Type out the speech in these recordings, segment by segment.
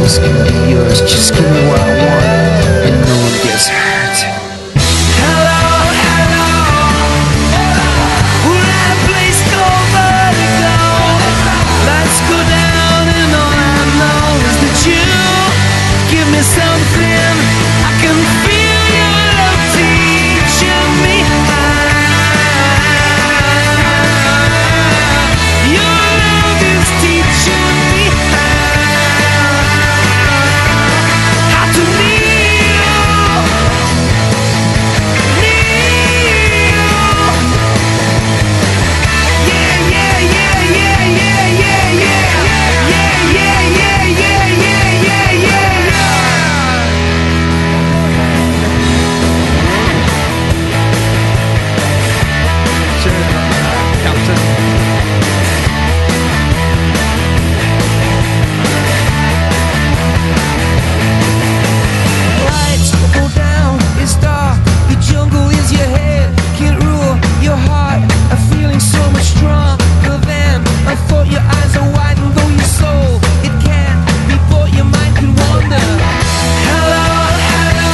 this can be yours. Just give me what I want, and no one gets hurt. Hello, hello. We're at a place called Vertigo. Lights go down, and all I know is that you give me something. I can feel your love teaching me how. Your love is teaching me how to kneel. Yeah, yeah, yeah, yeah, yeah, yeah, yeah, yeah, yeah, yeah, yeah, yeah, yeah, yeah. Lights go down, it's dark. The jungle is your head, can't rule your heart. A feeling so much stronger than I thought. Your eyes are wide, and though your soul it can't be bought, your mind can wander. Hello, hello.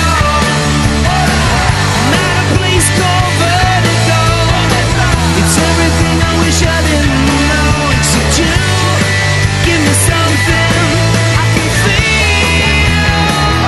I'm at a place called Vertigo. It's everything I wish I didn't know, except you give me something I can feel.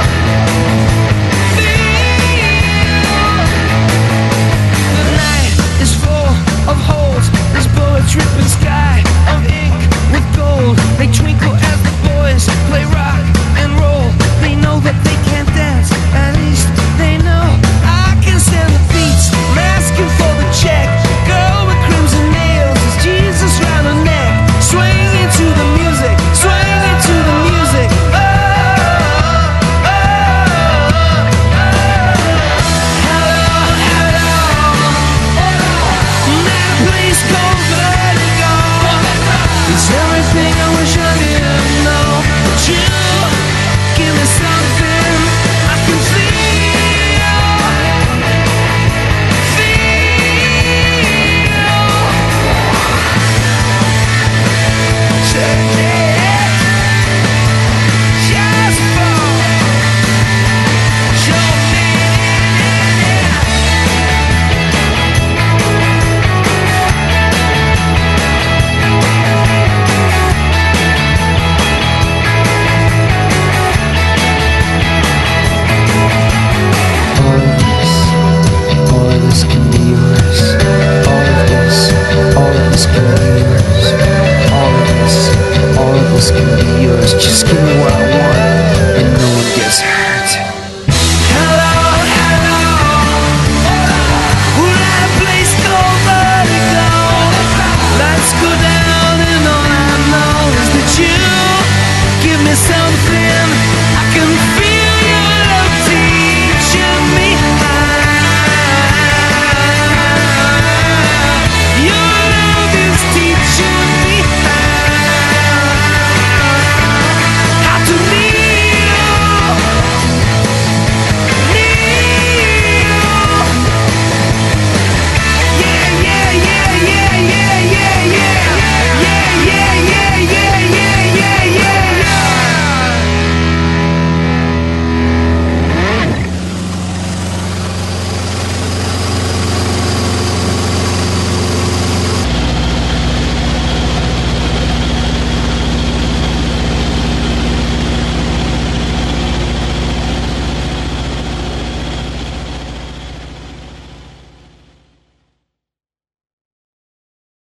The night is full of holes. This bullet dripping sky of ink with gold. They twinkle as the boys play rock and roll. They know that they can't dance, at least they know I can stand the beats. I'm asking for the check. Girl with crimson nails is Jesus round her neck. Swing into the music, swing into the music. Oh, oh, oh, oh. Hello, hello. I'm at a place called Vertigo. It's everything I wish I didn't know. But you give me something I can all of this can be yours. All of this can be yours. All of this can be yours. Just give me what I want, and no one gets hurt. Hello, hello. We're at a place called Vertigo. Lights go down, and all I know is that you give me something I can feel.